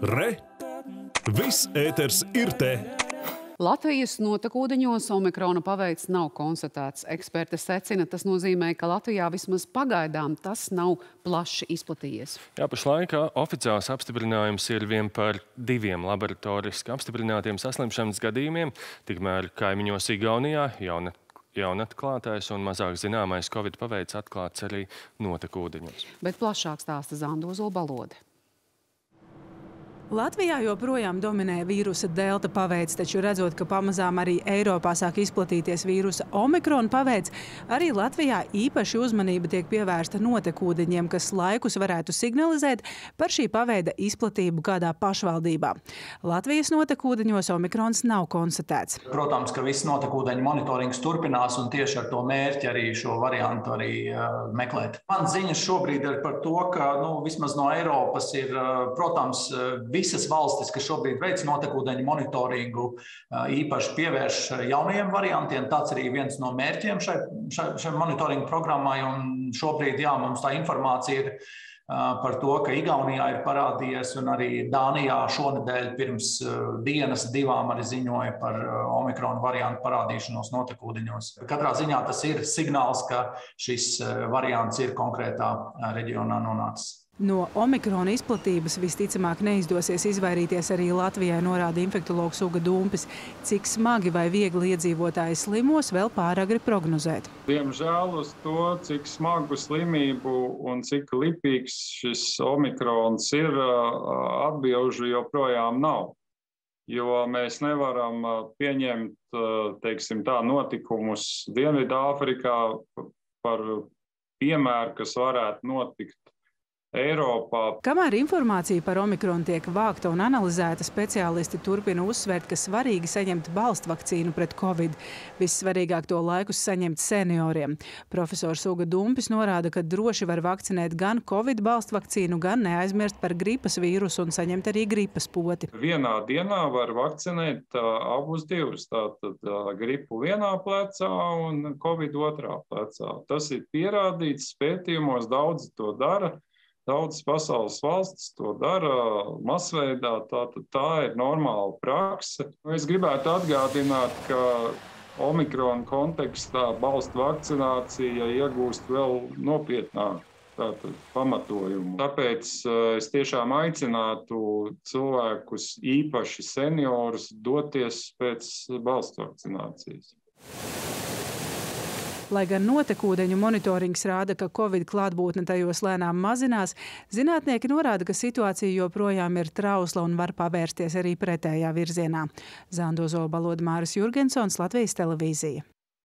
Re! Viss ēters ir te! Latvijas notekūdeņos omikrona paveids nav konstatēts. Eksperti secina, tas nozīmē, ka Latvijā vismaz pagaidām tas nav plaši izplatījies. Jā, pašlaik oficiāls apstiprinājums ir vien par 2 laboratoriski apstiprinātiem saslimšanas gadījumiem, tikmēr kaimiņos Igaunijā jaunatklātais un mazāk zināmais Covid paveids atklāts arī notekūdeņos. Bet plašāk stāsta Zandozola Balode. Latvijā joprojām dominē vīrusa delta paveids, taču redzot, ka pamazām arī Eiropā sāk izplatīties vīrusa omikrona paveids, arī Latvijā īpaši uzmanība tiek pievērsta notekūdeņiem, kas laikus varētu signalizēt par šī paveida izplatību kādā pašvaldībā. Latvijas notekūdeņos omikrons nav konstatēts. Protams, ka viss notekūdeņu monitorings turpinās un tieši ar to mērķi arī šo variantu arī meklēt. Man ziņas šobrīd ir par to, ka vismaz no Eiropas ir, protams, visas valstis, kas šobrīd veic notekūdeņu monitoringu, īpaši pievērš jaunajiem variantiem. Tāds arī viens no mērķiem šai monitoringu programmai. Un šobrīd, mums tā informācija ir par to, ka Igaunijā ir parādījies un arī Dānijā šonedēļ pirms dienas 2 arī ziņoja par omikrona variantu parādīšanos notekūdeņos. Katrā ziņā tas ir signāls, ka šis variants ir konkrētā reģionā nonācis. No omikrona izplatības visticamāk neizdosies izvairīties arī Latvijai, norāda infektologs Uga Dumpis. Cik smagi vai viegli iedzīvotāji slimos, vēl pāragri prognozēt. Diemžēl uz to, cik smagu slimību un cik lipīgs šis omikrons ir, atbilžu joprojām nav. Jo mēs nevaram pieņemt, teiksim tā, notikumus Dienvidāfrikā par piemēru, kas varētu notikt Eiropā. Kamēr informācija par omikronu tiek vākta un analizēta, speciālisti turpina uzsvērt, ka svarīgi saņemt balstvakcīnu pret Covid. Vissvarīgāk to laikus saņemt senioriem. Profesors Uga Dumpis norāda, ka droši var vakcinēt gan Covid balstvakcīnu, gan neaizmirst par gripas vīrusu un saņemt arī gripas poti. Vienā dienā var vakcinēt abus divus. Tātad gripu vienā plecā un Covid otrā plecā. Tas ir pierādīts pētījumos, daudzi to dara. Daudzas pasaules valstis to dara masveidā, tā ir normāla prakse. Es gribētu atgādināt, ka omikrona kontekstā balstu vakcinācija iegūst vēl nopietnāku pamatojumu. Tāpēc es tiešām aicinātu cilvēkus, īpaši seniorus, doties pēc balstu vakcinācijas. Lai gan notekūdeņu monitorings rāda, ka Covid klātbūtne tajos lēnām mazinās, zinātnieki norāda, ka situācija joprojām ir trausla un var pavērsties arī pretējā virzienā. Zandozola Balode, Māris Jurgensons, Latvijas televīzija.